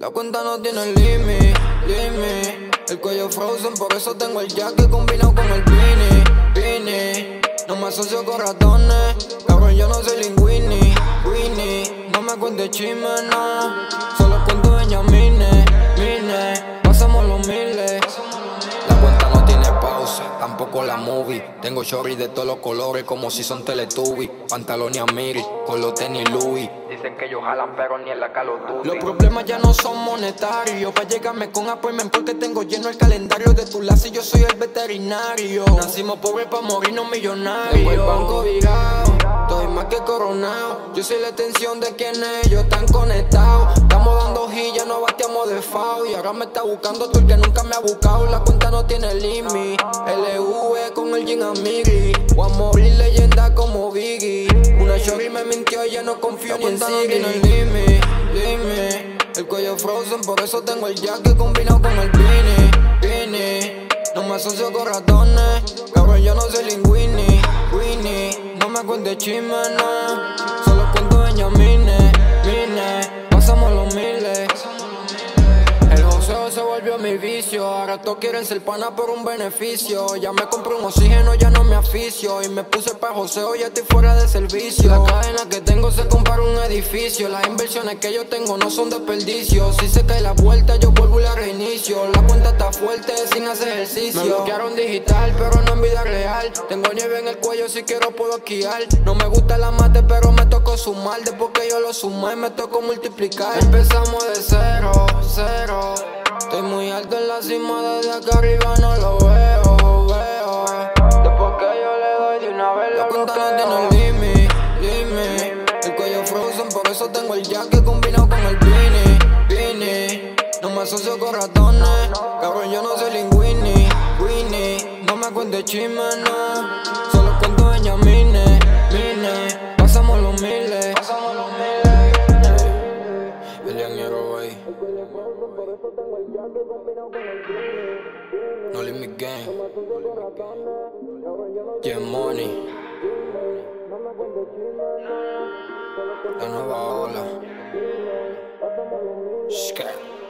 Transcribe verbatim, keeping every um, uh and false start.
La cuenta no tiene límite, límite. El cuello frozen, por eso tengo el jacket combinado con el beanie, beanie. No me asocio con ratones, cabrón, yo no soy Linguini, Winnie. No me cuentes chismes, no, solo cuento Benjamines, mine. Pasamos los miles. La cuenta no tiene pausa, tampoco la movie. Tengo shorties de todos los colores como si son Teletubbies. Pantalón y Amiri, con los tenis Louis. Dicen que ellos jalan pero ni en la Call of Duty. Los problemas ya no son monetarios, pa' llegarme con appointment porque tengo lleno el calendario de tu lazo y yo soy el veterinario. Nacimos pobres pa' morirnos millonarios. Tengo el banco virado, estoy más que coronado. Yo soy la extensión de quienes ellos están conectados. Estamos dando gillas, no bateamos de foul. Y ahora me está buscando tú el que nunca me ha buscado. La cuenta no tiene límite, L V con el Jin Amiri. Voy a morir leyenda como Biggie. Una shorty me mintió y ya no confío ni en sí. No tiene límite, límite. El cuello frozen, por eso tengo el jacket combinado con el beanie, beanie. No me asocio con ratones, cabrón, yo no soy Linguini, Winnie. No me cuentes chismes, no, solo cuento Benjamines, mine. Pasamos los miles. El joseo se volvió mi vicio. Ahora todos quieren ser pana por un beneficio. Ya me compré un oxígeno, ya no me aficio. Y me puse pa' joseo, ya estoy fuera de servicio. La cadena que tengo se compara un edificio. Las inversiones que yo tengo no son desperdicio. Si se cae la vuelta yo vuelvo y la reinicio. La cuenta está fuerte sin hacer ejercicio. Me bloquearon digital pero no en vida real. Tengo nieve en el cuello, si quiero puedo esquiar. No me gusta la mate pero me tocó sumar. Después que yo lo sumé me tocó multiplicar. Empezamos de cero, cero. Estoy muy alto en la cima, desde acá arriba no lo veo, veo. Después que yo le doy de una vez lo bloqueo. La cuenta no tiene límite, límite. El cuello frozen, por eso tengo el jacket combinado con el beanie, beanie. No me asocio con ratones, cabrón, yo no soy Linguini, Winnie. No me cuentes chismes, no, solo cuento Benjamines, mine. Pasamos los miles, pasamos los miles. William Hero, wey. No Limit Gang, Yeah Money, la nueva ola. Shka.